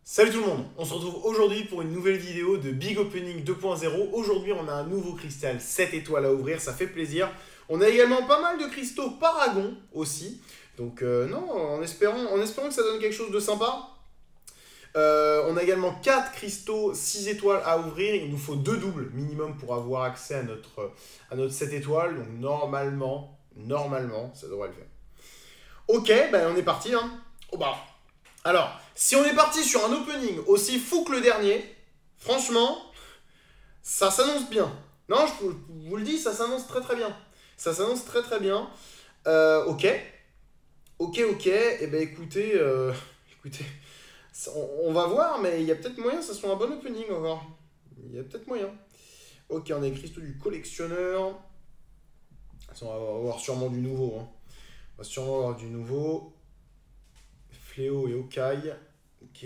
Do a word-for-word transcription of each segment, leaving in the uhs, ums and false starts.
Salut tout le monde, on se retrouve aujourd'hui pour une nouvelle vidéo de Big Opening deux point zéro. Aujourd'hui on a un nouveau cristal sept étoiles à ouvrir, ça fait plaisir. On a également pas mal de cristaux Paragon aussi. Donc euh, non, en espérant, en espérant que ça donne quelque chose de sympa. Euh, on a également quatre cristaux six étoiles à ouvrir. Il nous faut deux doubles minimum pour avoir accès à notre, à notre sept étoiles. Donc normalement, normalement, ça devrait le faire. Ok, ben on est parti. Hein. Oh bah... Alors, si on est parti sur un opening aussi fou que le dernier, franchement, ça s'annonce bien. Non, je vous le dis, ça s'annonce très très bien. Ça s'annonce très très bien. Euh, ok. Ok, ok. Eh ben écoutez, euh, écoutez, on, on va voir, mais il y a peut-être moyen que ça soit un bon opening encore. Il y a peut-être moyen. Ok, on a les cristaux du collectionneur. On va avoir sûrement du nouveau. Hein. On va sûrement avoir du nouveau. Fléau et Okai. Ok.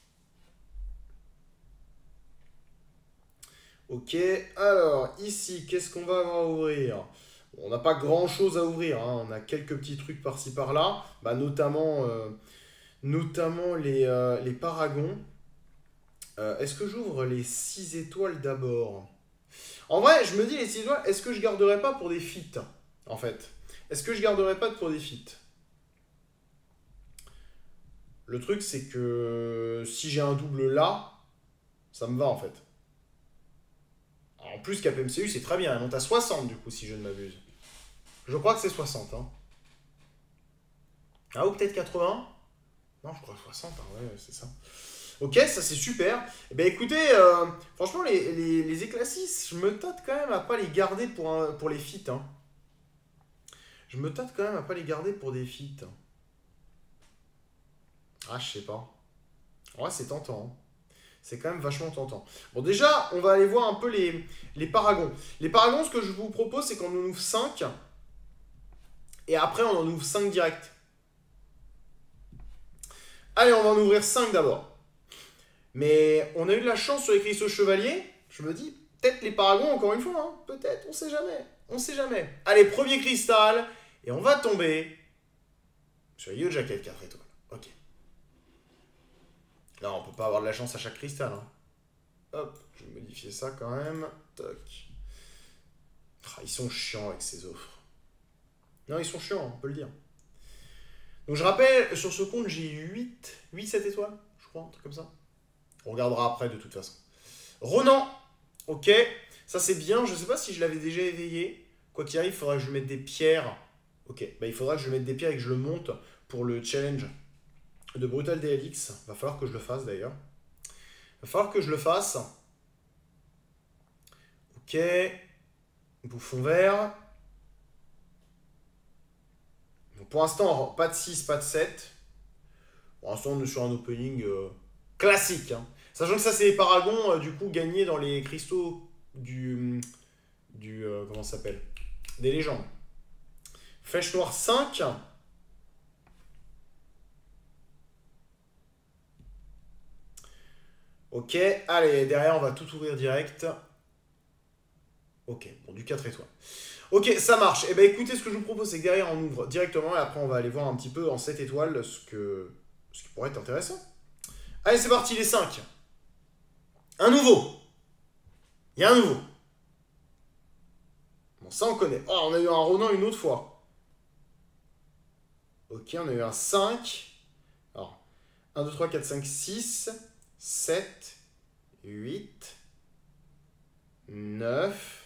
Ok. Alors, ici, qu'est-ce qu'on va avoir à ouvrir? Bon, on n'a pas grand-chose à ouvrir. Hein. On a quelques petits trucs par-ci, par-là. Bah, notamment, euh, notamment les, euh, les paragons. Euh, est-ce que j'ouvre les six étoiles d'abord? En vrai, je me dis, les six étoiles, est-ce que je garderai pas pour des feats, en fait? Est-ce que je garderai pas pour des feats? Le truc, c'est que si j'ai un double là, ça me va, en fait. En plus, K P M C U, c'est très bien. Elle monte à soixante, du coup, si je ne m'abuse. Je crois que c'est soixante. Hein. Ah, ou peut-être quatre-vingts? Non, je crois soixante. Hein, ouais, c'est ça. Ok, ça, c'est super. Eh bien, écoutez, euh, franchement, les, les, les éclats six, je me tâte quand même à pas les garder pour, un, pour les feats. Hein. Je me tâte quand même à pas les garder pour des feats. Ah, je sais pas. Ouais, c'est tentant. Hein. C'est quand même vachement tentant. Bon, déjà, on va aller voir un peu les, les paragons. Les paragons, ce que je vous propose, c'est qu'on en ouvre cinq. Et après, on en ouvre cinq direct. Allez, on va en ouvrir cinq d'abord. Mais on a eu de la chance sur les cristaux chevaliers. Je me dis, peut-être les paragons, encore une fois. Hein. Peut-être, on sait jamais. On sait jamais. Allez, premier cristal. Et on va tomber sur Yo Jacket quatre étoiles. Ok. Là, on peut pas avoir de la chance à chaque cristal. Hein. Hop, je vais modifier ça quand même. Toc. Ah, ils sont chiants avec ces offres. Non, ils sont chiants, on peut le dire. Donc je rappelle, sur ce compte, j'ai huit, huit, sept étoiles, je crois, un truc comme ça. On regardera après de toute façon. Ronan, ok, ça c'est bien. Je sais pas si je l'avais déjà éveillé. Quoi qu'il arrive, il faudra que je mette des pierres. Ok, bah, il faudra que je mette des pierres et que je le monte pour le challenge de Brutal D L X. Va falloir que je le fasse d'ailleurs. Va falloir que je le fasse. Ok. Bouffon vert. Donc pour l'instant, pas de six, pas de sept. Pour l'instant, on est sur un opening euh, classique. Hein. Sachant que ça, c'est les paragons, euh, du coup, gagnés dans les cristaux du... du euh, comment ça s'appelle? Des légendes. Flèche noire cinq. Ok, allez, derrière, on va tout ouvrir direct. Ok, bon, du quatre étoiles. Ok, ça marche. Eh bien, écoutez, ce que je vous propose, c'est que derrière, on ouvre directement. Et après, on va aller voir un petit peu en sept étoiles ce, que... ce qui pourrait être intéressant. Allez, c'est parti, les cinq. Un nouveau. Il y a un nouveau. Bon, ça, on connaît. Oh, on a eu un Ronan une autre fois. Ok, on a eu un cinq. Alors, un, deux, trois, quatre, cinq, six, sept, huit, neuf.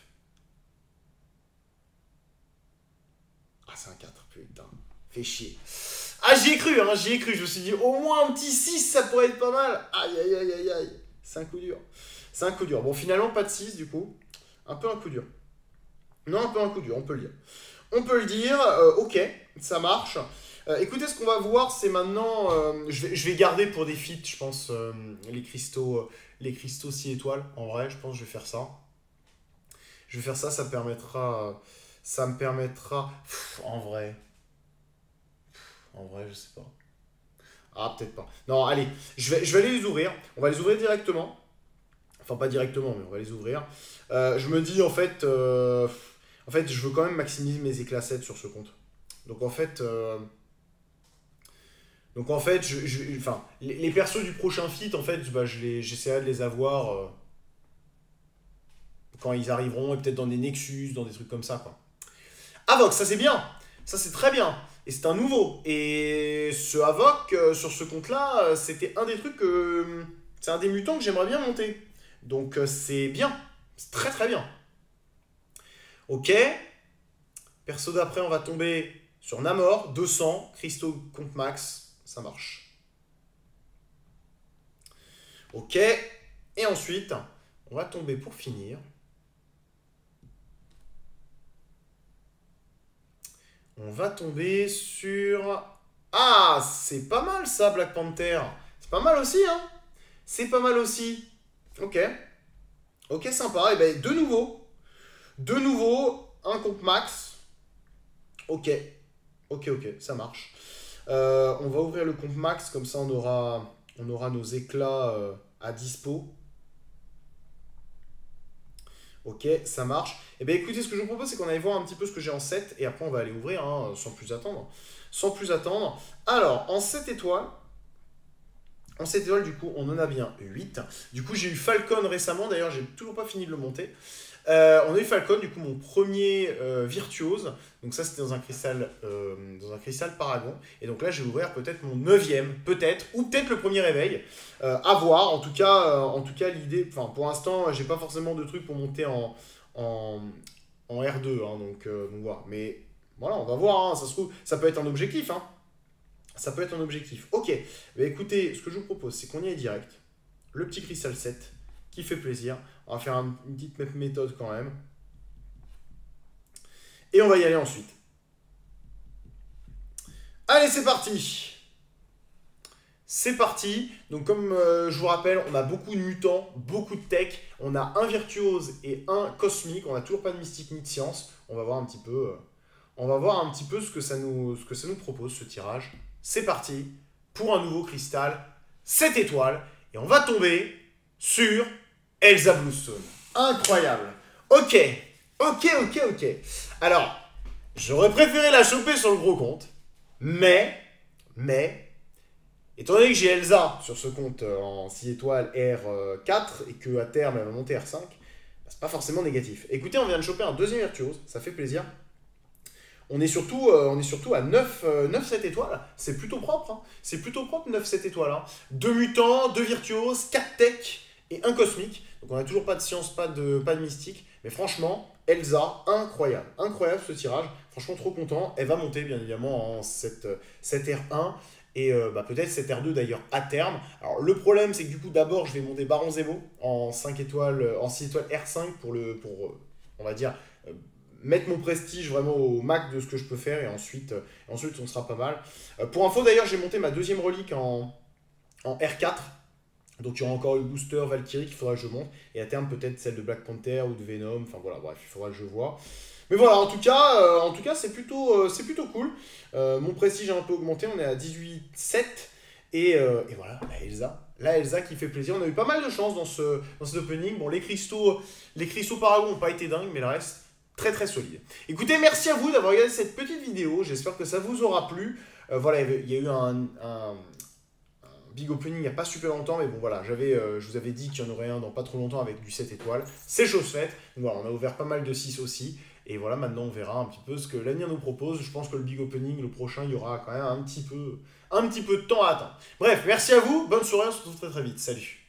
Ah, c'est un quatre, putain. Fait chier. Ah, j'y ai cru, hein, j'y ai cru. Je me suis dit, au moins un petit six, ça pourrait être pas mal. Aïe, aïe, aïe, aïe, aïe. C'est un coup dur. C'est un coup dur. Bon, finalement, pas de six, du coup. Un peu un coup dur. Non, un peu un coup dur, on peut le dire. On peut le dire. Euh, ok, ça marche. Euh, écoutez, ce qu'on va voir, c'est maintenant... Euh, je, vais, je vais garder pour des feats, je pense, euh, les cristaux euh, les cristaux six étoiles. En vrai, je pense que je vais faire ça. Je vais faire ça, ça me permettra... Euh, ça me permettra... Pff, en vrai... En vrai, je sais pas. Ah, peut-être pas. Non, allez, je vais, je vais aller les ouvrir. On va les ouvrir directement. Enfin, pas directement, mais on va les ouvrir. Euh, je me dis, en fait... Euh, en fait, je veux quand même maximiser mes éclats sept sur ce compte. Donc, en fait... Euh, Donc en fait, je, je, enfin, les, les persos du prochain feat, en fait, bah, j'essaierai de les avoir euh, quand ils arriveront, et peut-être dans des Nexus, dans des trucs comme ça, quoi. Avoc, ça c'est bien, ça c'est très bien, et c'est un nouveau. Et ce Avoc, euh, sur ce compte-là, euh, c'était un des trucs que... euh, c'est un des mutants que j'aimerais bien monter. Donc euh, c'est bien, c'est très très bien. Ok, perso d'après, on va tomber sur Namor, deux cents, cristaux compte max, ça marche. Ok, et ensuite, on va tomber pour finir. On va tomber sur... Ah, c'est pas mal ça, Black Panther. C'est pas mal aussi, hein. C'est pas mal aussi. Ok. Ok, sympa. Et ben, de nouveau. De nouveau, un compte max. Ok. Ok, ok, ça marche. Euh, on va ouvrir le compte max, comme ça on aura, on aura nos éclats euh, à dispo. Ok, ça marche. Et bien écoutez, ce que je vous propose, c'est qu'on aille voir un petit peu ce que j'ai en sept, et après on va aller ouvrir, hein, sans plus attendre. Sans plus attendre. Alors, en sept étoiles, en sept étoiles, du coup, on en a bien huit. Du coup, j'ai eu Falcon récemment, d'ailleurs, j'ai toujours pas fini de le monter. Euh, on a eu Falcon, du coup, mon premier euh, virtuose. Donc ça, c'était dans un cristal euh, dans un cristal Paragon. Et donc là, je vais ouvrir peut-être mon neuvième, peut-être, ou peut-être le premier réveil. Euh, à voir. En tout cas, euh, en tout cas, l'idée... Enfin, pour l'instant, j'ai pas forcément de trucs pour monter en, en, en R deux. Hein, donc, euh, donc voilà. Mais voilà, on va voir. Hein, ça se trouve, ça peut être un objectif. Hein. Ça peut être un objectif. Ok. Bah, écoutez, ce que je vous propose, c'est qu'on y aille direct. Le petit cristal sept, qui fait plaisir. On va faire une petite méthode quand même. Et on va y aller ensuite. Allez, c'est parti. C'est parti. Donc comme euh, je vous rappelle, on a beaucoup de mutants, beaucoup de tech. On a un virtuose et un cosmique. On n'a toujours pas de mystique ni de science. On va voir un petit peu, euh, on va voir un petit peu ce que ça nous, ce que ça nous propose, ce tirage. C'est parti pour un nouveau cristal, sept étoiles. Et on va tomber sur Elsa Bluestone. Incroyable. Ok, ok, ok, ok. Alors, j'aurais préféré la choper sur le gros compte, mais, mais, étant donné que j'ai Elsa sur ce compte en six étoiles R quatre et qu'à terme elle va monter R cinq, bah, c'est pas forcément négatif. Écoutez, on vient de choper un deuxième virtuose, ça fait plaisir. On est surtout, euh, on est surtout à neuf sept étoiles, c'est plutôt propre, hein. C'est plutôt propre neuf sept étoiles. Hein. Deux mutants, deux virtuoses, quatre tech et un cosmique. Donc on n'a toujours pas de science, pas de, pas de mystique. Mais franchement, Elsa, incroyable. Incroyable ce tirage. Franchement, trop content. Elle va monter bien évidemment en sept R un. Et euh, bah, peut-être sept R deux d'ailleurs à terme. Alors le problème c'est que du coup d'abord je vais monter Baron Zemo en cinq étoiles, en six étoiles R cinq pour le, pour, euh, on va dire, euh, mettre mon prestige vraiment au max de ce que je peux faire. Et ensuite, euh, ensuite on sera pas mal. Euh, pour info d'ailleurs, j'ai monté ma deuxième relique en, en R quatre. Donc il y aura encore le booster Valkyrie qu'il faudra que je monte. Et à terme peut-être celle de Black Panther ou de Venom. Enfin voilà, bref, il faudra que je vois. Mais voilà, en tout cas, euh, en tout cas c'est plutôt, euh, c'est plutôt cool. Euh, mon prestige a un peu augmenté, on est à dix-huit sept. Et, euh, et voilà, la Elsa. La Elsa qui fait plaisir. On a eu pas mal de chance dans ce, dans cet opening. Bon, les cristaux, les cristaux Paragon n'ont pas été dingues, mais le reste, très très solide. Écoutez, merci à vous d'avoir regardé cette petite vidéo. J'espère que ça vous aura plu. Euh, voilà, il y a eu un... un big opening il n'y a pas super longtemps, mais bon voilà, j'avais, euh, je vous avais dit qu'il y en aurait un dans pas trop longtemps avec du sept étoiles. C'est chose faite. Donc voilà, on a ouvert pas mal de six aussi. Et voilà, maintenant on verra un petit peu ce que l'avenir nous propose. Je pense que le big opening, le prochain, il y aura quand même un petit peu, un petit peu de temps à attendre. Bref, merci à vous, bonne soirée, on se retrouve très très vite. Salut.